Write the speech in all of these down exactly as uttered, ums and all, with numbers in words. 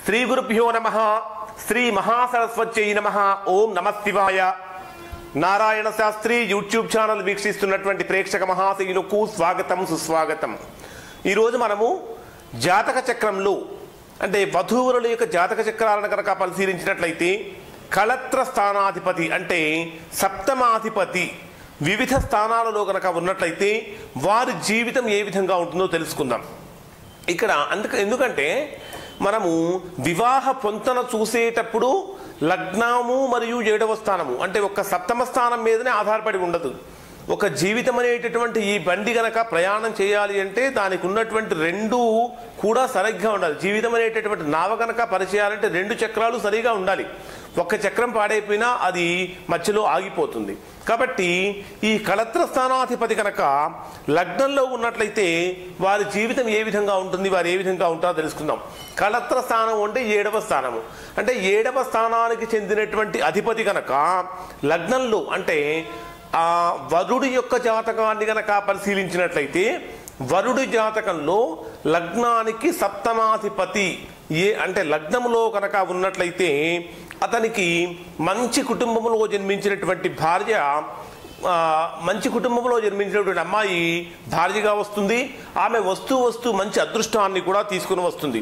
శ్రీ గురుభ్యో నమః. శ్రీ మహాసరస్వత్యై నమః. ఓం నమః శివాయ. నారాయణ శాస్త్రి యూట్యూబ్ ఛానల్ వీక్షిస్తున్నటువంటి ప్రేక్షక మహాశయులకు స్వాగతం సుస్వాగతం. ఈరోజు మనము జాతక చక్రంలో అంటే వధూవరుల యొక్క జాతక చక్రాలను కనుక పరిశీలించినట్లయితే కళత్ర స్థానాధిపతి అంటే సప్తమాధిపతి వివిధ స్థానాలలో కనుక ఉన్నట్లయితే వారి జీవితం ఏ విధంగా ఉంటుందో తెలుసుకుందాం. ఇక్కడ అందుక ఎందుకంటే మనము వివాహ పొంతన చూసేటప్పుడు లగ్నము మరియు ఏడవ స్థానము అంటే ఒక సప్తమ స్థానం మీదనే ఆధారపడి ఉండదు. ఒక జీవితం అనేటటువంటి ఈ బండి గనక ప్రయాణం చేయాలి అంటే దానికి ఉన్నటువంటి రెండు కూడా సరిగ్గా ఉండాలి. జీవితం అనేటటువంటి నావ గనక పరిచేయాలంటే రెండు చక్రాలు సరిగా ఉండాలి. ఒక్క చక్రం పాడైపోయినా అది మధ్యలో ఆగిపోతుంది. కాబట్టి ఈ కళత్ర స్థానాధిపతి కనుక లగ్నంలో ఉన్నట్లయితే వారి జీవితం ఏ విధంగా ఉంటుంది, వారు ఏ విధంగా ఉంటారో తెలుసుకుందాం. కళత్ర స్థానం అంటే ఏడవ స్థానము అంటే ఏడవ స్థానానికి చెందినటువంటి అధిపతి కనుక లగ్నంలో అంటే ఆ వరుడి యొక్క జాతకాన్ని గనక పరిశీలించినట్లయితే వరుడి జాతకంలో లగ్నానికి సప్తమాధిపతి ఏ అంటే లగ్నంలో కనుక ఉన్నట్లయితే అతనికి మంచి కుటుంబంలో జన్మించినటువంటి భార్య మంచి కుటుంబంలో జన్మించినటువంటి అమ్మాయి భార్యగా వస్తుంది. ఆమె వస్తూ వస్తూ మంచి అదృష్టాన్ని కూడా తీసుకుని వస్తుంది.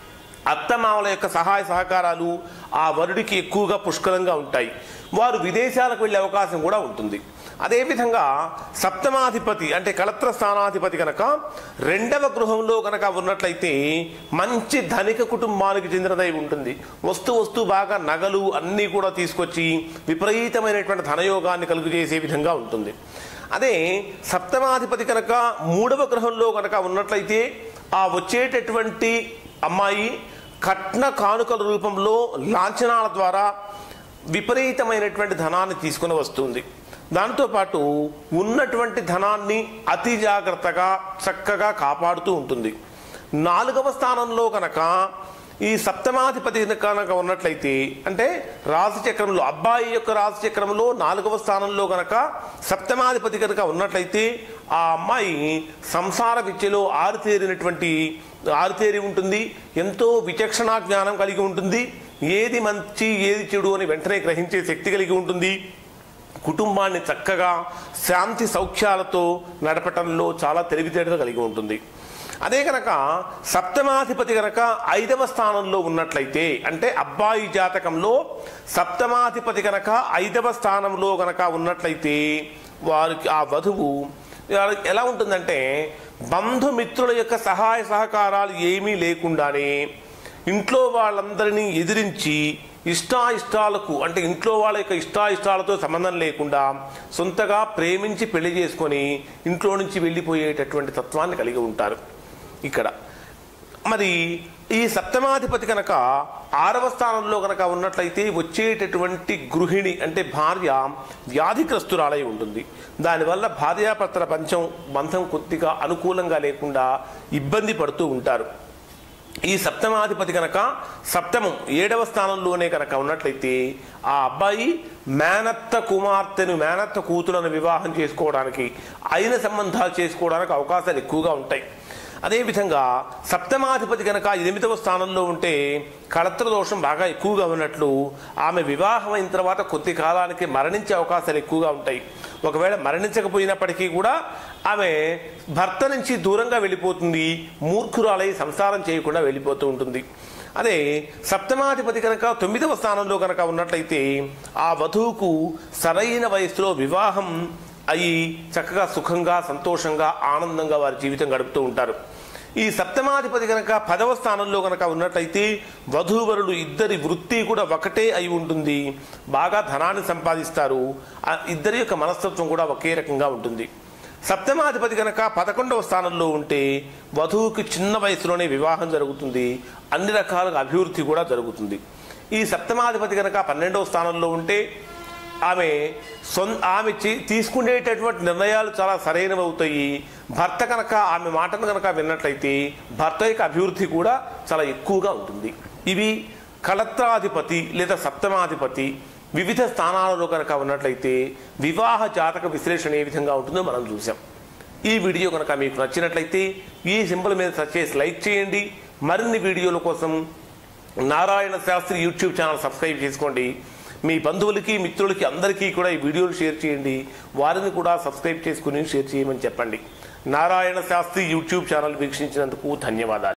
అత్తమామల యొక్క సహాయ సహకారాలు ఆ వరుడికి ఎక్కువగా పుష్కలంగా ఉంటాయి. వారు విదేశాలకు వెళ్ళే అవకాశం కూడా ఉంటుంది. అదేవిధంగా సప్తమాధిపతి అంటే కళత్ర స్థానాధిపతి కనుక రెండవ గృహంలో కనుక ఉన్నట్లయితే మంచి ధనిక కుటుంబానికి చెందినదై ఉంటుంది. వస్తూ వస్తూ బాగా నగలు అన్నీ కూడా తీసుకొచ్చి విపరీతమైనటువంటి ధనయోగాన్ని కలుగు చేసే విధంగా ఉంటుంది. అదే సప్తమాధిపతి కనుక మూడవ గృహంలో కనుక ఉన్నట్లయితే ఆ వచ్చేటటువంటి అమ్మాయి కట్న కానుకల రూపంలో లాంఛనాల ద్వారా విపరీతమైనటువంటి ధనాన్ని తీసుకుని వస్తుంది. దాంతోపాటు ఉన్నటువంటి ధనాన్ని అతి జాగ్రత్తగా చక్కగా కాపాడుతూ ఉంటుంది. నాలుగవ స్థానంలో కనుక ఈ సప్తమాధిపతి కనుక ఉన్నట్లయితే అంటే రాశిచక్రంలో అబ్బాయి యొక్క రాశిచక్రంలో నాలుగవ స్థానంలో కనుక సప్తమాధిపతి కనుక ఉన్నట్లయితే ఆ అమ్మాయి సంసార విద్యలో ఆరితేరినటువంటి ఆరితేరి ఉంటుంది. ఎంతో విచక్షణా జ్ఞానం కలిగి ఉంటుంది. ఏది మంచి ఏది చెడు అని వెంటనే గ్రహించే శక్తి కలిగి ఉంటుంది. కుటుంబాన్ని చక్కగా శాంతి సౌఖ్యాలతో నడపటంలో చాలా తెలివితేటలు కలిగి ఉంటుంది. అదే కనుక సప్తమాధిపతి కనుక ఐదవ స్థానంలో ఉన్నట్లయితే అంటే అబ్బాయి జాతకంలో సప్తమాధిపతి కనుక ఐదవ స్థానంలో కనుక ఉన్నట్లయితే వారికి ఆ వధువు ఎలా ఉంటుందంటే బంధుమిత్రుల యొక్క సహాయ సహకారాలు ఏమీ లేకుండానే ఇంట్లో వాళ్ళందరినీ ఎదిరించి ఇష్టాయిష్టాలకు అంటే ఇంట్లో వాళ్ళ యొక్క ఇష్టాయిష్టాలతో సంబంధం లేకుండా సొంతగా ప్రేమించి పెళ్లి చేసుకొని ఇంట్లో నుంచి వెళ్ళిపోయేటటువంటి తత్వాన్ని కలిగి ఉంటారు. ఇక్కడ మరి ఈ సప్తమాధిపతి కనుక ఆరవ స్థానంలో కనుక ఉన్నట్లయితే వచ్చేటటువంటి గృహిణి అంటే భార్య వ్యాధిగ్రస్తురాలై ఉంటుంది. దానివల్ల భార్యాభర్తల పంచం బంధం కొద్దిగా అనుకూలంగా లేకుండా ఇబ్బంది పడుతూ ఉంటారు. ఈ సప్తమాధిపతి కనుక సప్తమం ఏడవ స్థానంలోనే కనుక ఉన్నట్లయితే ఆ అబ్బాయి మేనత్త కుమార్తెను మేనత్త కూతులను వివాహం చేసుకోవడానికి అయిన సంబంధాలు చేసుకోవడానికి అవకాశాలు ఎక్కువగా ఉంటాయి. అదేవిధంగా సప్తమాధిపతి కనుక ఎనిమిదవ స్థానంలో ఉంటే కళత్ర దోషం బాగా ఎక్కువగా ఉన్నట్లు ఆమె వివాహం అయిన తర్వాత కొద్ది కాలానికి మరణించే అవకాశాలు ఎక్కువగా ఉంటాయి. ఒకవేళ మరణించకపోయినప్పటికీ కూడా ఆమె భర్త నుంచి దూరంగా వెళ్ళిపోతుంది. మూర్ఖురాలై సంసారం చేయకుండా వెళ్ళిపోతూ ఉంటుంది. అదే సప్తమాధిపతి కనుక తొమ్మిదవ స్థానంలో కనుక ఉన్నట్లయితే ఆ వధువుకు సరైన వయసులో వివాహం అయి చక్కగా సుఖంగా సంతోషంగా ఆనందంగా వారి జీవితం గడుపుతూ ఉంటారు. ఈ సప్తమాధిపతి కనుక పదవ స్థానంలో కనుక ఉన్నట్లయితే వధూవరులు ఇద్దరి వృత్తి కూడా ఒకటే అయి ఉంటుంది. బాగా ధనాన్ని సంపాదిస్తారు. ఇద్దరి యొక్క మనస్తత్వం కూడా ఒకే రకంగా ఉంటుంది. సప్తమాధిపతి కనుక పదకొండవ స్థానంలో ఉంటే వధువుకి చిన్న వయసులోనే వివాహం జరుగుతుంది. అన్ని రకాలుగా అభివృద్ధి కూడా జరుగుతుంది. ఈ సప్తమాధిపతి కనుక పన్నెండవ స్థానంలో ఉంటే ఆమె సొ ఆమె తీసుకునేటటువంటి నిర్ణయాలు చాలా సరైనవి అవుతాయి. భర్త కనుక ఆమె మాటను కనుక విన్నట్లయితే భర్త యొక్క అభివృద్ధి కూడా చాలా ఎక్కువగా ఉంటుంది. ఇవి కళత్రాధిపతి లేదా సప్తమాధిపతి వివిధ స్థానాలలో కనుక ఉన్నట్లయితే వివాహ జాతక విశ్లేషణ ఏ విధంగా ఉంటుందో మనం చూసాం. ఈ వీడియో కనుక మీకు నచ్చినట్లయితే ఈ సింబల్ మీద సెర్చ్ చేసి లైక్ చేయండి. మరిన్ని వీడియోల కోసం Narayana Shastri YouTube channel subscribe చేసుకోండి. మీ బంధువులకి మిత్రులకి అందరికీ కూడా ఈ వీడియోలు షేర్ చేయండి. వారిని కూడా సబ్స్క్రైబ్ చేసుకుని షేర్ చేయమని చెప్పండి. నారాయణ శాస్త్రి యూట్యూబ్ ఛానల్ వీక్షించినందుకు ధన్యవాదాలు.